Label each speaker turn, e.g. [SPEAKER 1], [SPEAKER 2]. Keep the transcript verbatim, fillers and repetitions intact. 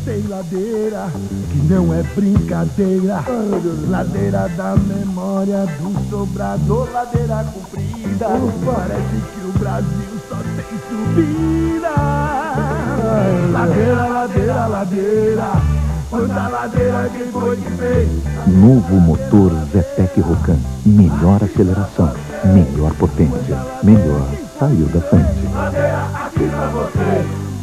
[SPEAKER 1] tem ladeira que não é brincadeira. Ladeira da memória do Sobrador, ladeira comprida. Parece que o Brasil só tem subida. Ladeira, ladeira, ladeira. Quanta ladeira quem foi que fez?
[SPEAKER 2] Novo motor Zetec Rocan. Melhor aceleração, melhor potência, melhor saiu da frente.
[SPEAKER 1] Ladeira aqui pra você.